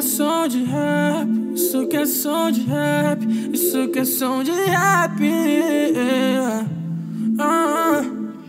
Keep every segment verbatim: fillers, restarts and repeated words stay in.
é som de rap, isso que é som de rap, isso que é som de rap. Ah,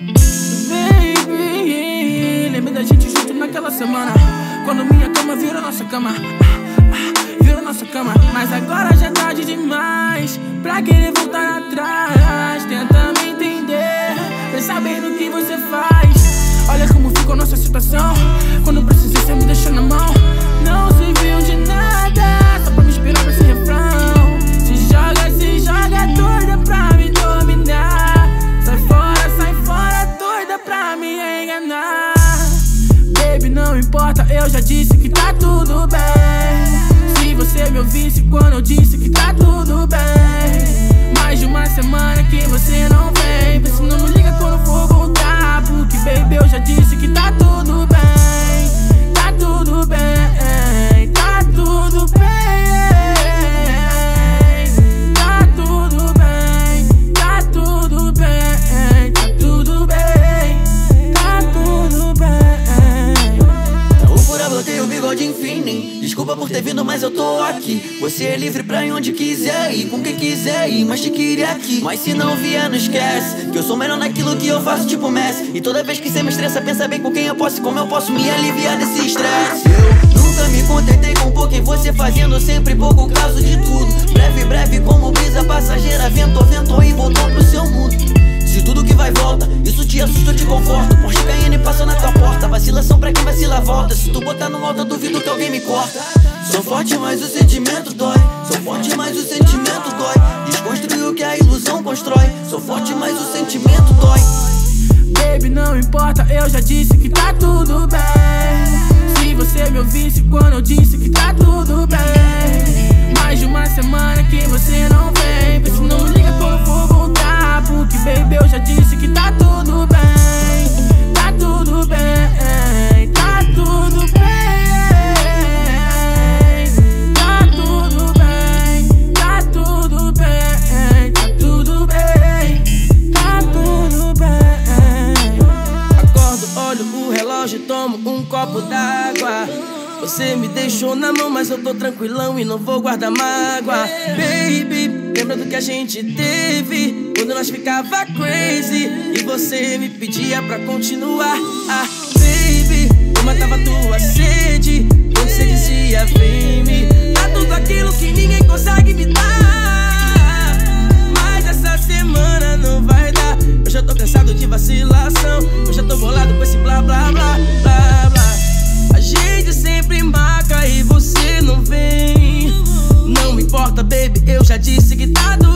baby, lembra da gente junto naquela semana, quando minha cama vira nossa cama, vira nossa cama. Mas agora já é tarde demais pra querer voltar atrás. Tenta me entender, pra saber do que você faz. Olha como ficou nossa situação, quando precisei você me deixou na mão. Não serviu de nada, só pra me inspirar pra esse refrão. Se joga, se joga doida pra me dominar. Sai fora, sai fora doida pra me enganar. Baby, não importa, eu já disse que tá tudo bem. Se você me ouvisse quando eu disse que tá tudo bem. Mais de uma semana que você não vem, vê se não me liga quando for voltar. Porque baby, eu já disse que tá tudo bem. Tá tudo bem, tá tudo bem. Tá tudo bem, tá tudo bem. Tá tudo bem, tá tudo bem. O fura, botei o bigode infinito. Desculpa por ter vindo, mas eu tô aqui. Você é livre pra ir onde quiser ir, com quem quiser ir, mas te queria aqui. Mas se não vier, não esquece que eu sou melhor naquilo que eu faço, tipo Messi. E toda vez que cê me estressa, pensa bem com quem eu posso e como eu posso me aliviar desse estresse. Eu nunca me contentei com pouco, em você fazendo sempre pouco caso de tudo. Breve, breve como brisa passageira, ventou, ventou e voltou pro seu mundo. Se tudo que vai volta, isso te assusta, eu te conforto. Porsche Cayenne passa na tua porta, vacilação pra quem vacila volta. Se tu botar no alto, eu duvido que alguém me corta. Sou forte, mas o sentimento dói. Sou forte, mas o sentimento dói. Desconstruir o que a ilusão constrói. Sou forte, mas o sentimento dói. Baby, não importa, eu já disse que tá tudo bem. Se você me ouvisse quando eu disse que tá tudo bem. Mais de uma semana que você não vem, vê se não me liga quando for voltar. Porque baby, eu já disse que tá tudo bem. Tá tudo bem, tá tudo bem. Tá tudo bem, tá tudo bem. Tá tudo bem, tá tudo bem. Acordo, olho o relógio e tomo um copo d'água. Você me deixou na mão, mas eu tô tranquilão e não vou guardar mágoa. Baby, lembra do que a gente teve quando nós ficava crazy e você me pedia pra continuar. Ah, baby, eu matava tua sede quando você dizia vem me dá tudo aquilo que ninguém consegue me dar. Mas essa semana não vai dar. Eu já tô cansado de vacilação, eu já tô bolado com esse blá blá blá blá blá. A gente sempre marca e você não vem. Não me importa, baby, eu já disse que tá doendo.